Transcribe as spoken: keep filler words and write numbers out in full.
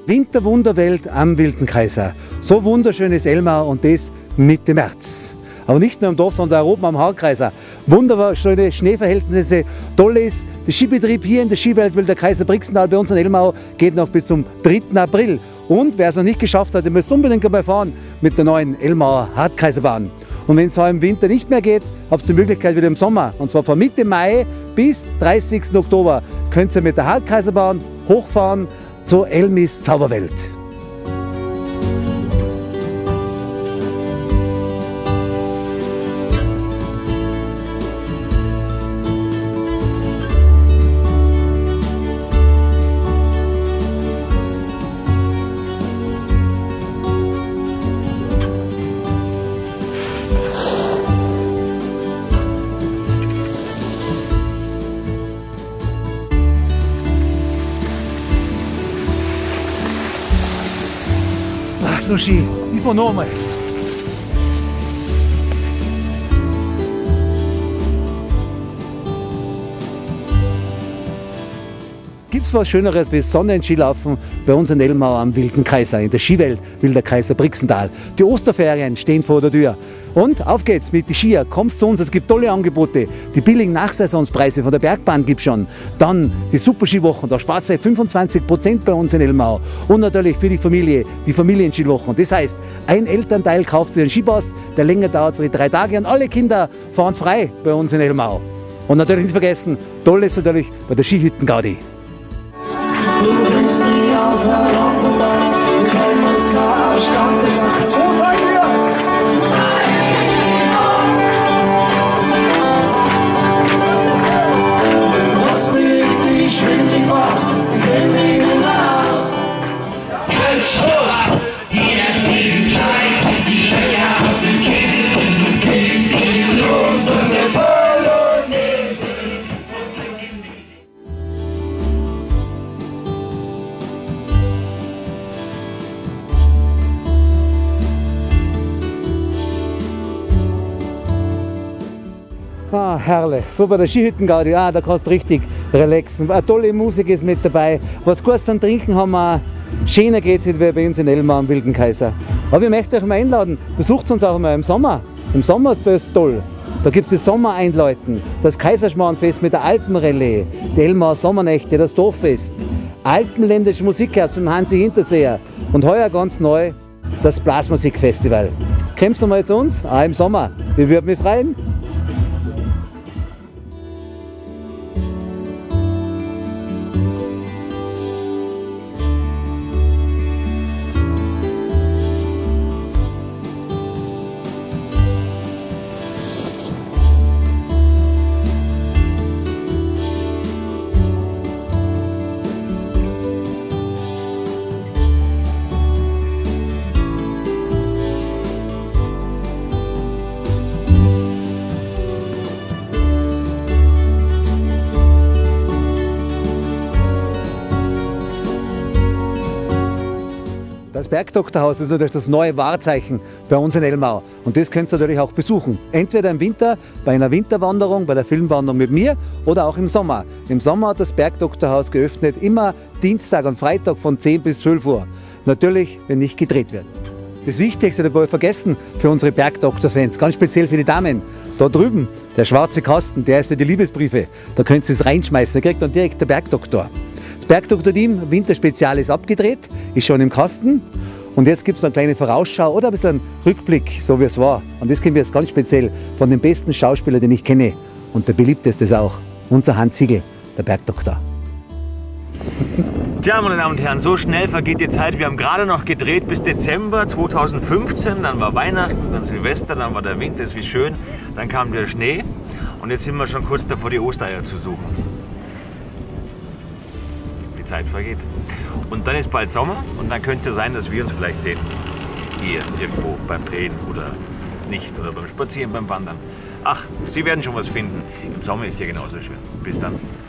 Winterwunderwelt am Wilden Kaiser. So wunderschön ist Elmau und das Mitte März. Aber nicht nur im Dorf, sondern auch oben am Haarkreiser. Wunderschöne Schneeverhältnisse. Toll ist, der Skibetrieb hier in der Skiwelt Wilder Kaiser Brixental bei uns in Elmau geht noch bis zum dritten April. Und wer es noch nicht geschafft hat, der muss unbedingt einmal fahren mit der neuen Elmauer Hartkaiserbahn. Und wenn es auch im Winter nicht mehr geht, habt ihr die Möglichkeit wieder im Sommer. Und zwar von Mitte Mai bis dreißigsten Oktober könnt ihr mit der Hartkaiserbahn hochfahren zur Elmis Zauberwelt. So schön, ich fahr noch einmal. Gibt es was Schöneres wie Sonnenskilaufen bei uns in Elmau am Wilden Kaiser, in der Skiwelt Wilder Kaiser Brixental. Die Osterferien stehen vor der Tür. Und auf geht's mit den Skier, kommst zu uns, es gibt tolle Angebote. Die billigen Nachsaisonspreise von der Bergbahn gibt es schon. Dann die Super-Skiwochen, da spart ihr fünfundzwanzig Prozent bei uns in Elmau. Und natürlich für die Familie, die Familienskiwochen. Das heißt, ein Elternteil kauft sich einen Skipass, der länger dauert für die drei Tage und alle Kinder fahren frei bei uns in Elmau. Und natürlich nicht vergessen, toll ist natürlich bei der Skihütten-Gaudi. Du bringst mich außer Rand und Bein, mit Helmers Haar, Stand ist ein Wo seid ihr? Was mich richtig schwindelig macht, ich kenn mich nicht raus. Hier fliegen gleich die Löcher aus dem Käse und geht's hier los, dass der Polonaise. Ah, herrlich. So bei der Skihütten-Gaudi, ah, da kannst du richtig relaxen. Eine tolle Musik ist mit dabei. Was Gutes zum Trinken haben wir. Schöner geht es nicht wie bei uns in Elmau am Wilden Kaiser. Aber ich möchte euch mal einladen, besucht uns auch mal im Sommer. Im Sommer ist es toll. Da gibt es die Sommereinläuten, das Kaiserschmarrnfest mit der Alpenrallye, die Elmauer Sommernächte, das Dorffest, alpenländische Musikhaus beim Hansi Hinterseher und heuer ganz neu das Blasmusikfestival. Kommst du mal zu uns? Auch im Sommer. Wir würden mich freuen. Das Bergdoktorhaus ist natürlich das neue Wahrzeichen bei uns in Elmau und das könnt ihr natürlich auch besuchen. Entweder im Winter bei einer Winterwanderung, bei der Filmwanderung mit mir oder auch im Sommer. Im Sommer hat das Bergdoktorhaus geöffnet, immer Dienstag und Freitag von zehn bis zwölf Uhr. Natürlich, wenn nicht gedreht wird. Das Wichtigste dabei vergessen für unsere Bergdoktor-Fans, ganz speziell für die Damen. Da drüben, der schwarze Kasten, der ist für die Liebesbriefe. Da könnt ihr es reinschmeißen, da kriegt dann direkt der Bergdoktor. Das Bergdoktor-Team Winterspezial ist abgedreht, ist schon im Kasten. Und jetzt gibt es eine kleine Vorausschau oder ein bisschen einen Rückblick, so wie es war. Und das kennen wir jetzt ganz speziell von den besten Schauspielern, den ich kenne. Und der beliebteste ist auch unser Hans Ziegel, der Bergdoktor. Tja, meine Damen und Herren, so schnell vergeht die Zeit. Wir haben gerade noch gedreht bis Dezember zweitausendfünfzehn, dann war Weihnachten, dann Silvester, dann war der Winter, ist wie schön, dann kam der Schnee und jetzt sind wir schon kurz davor, die Ostereier zu suchen. Die Zeit vergeht. Und dann ist bald Sommer und dann könnte es ja sein, dass wir uns vielleicht sehen. Hier, irgendwo beim Drehen oder nicht oder beim Spazieren, beim Wandern. Ach, Sie werden schon was finden. Im Sommer ist hier genauso schön. Bis dann.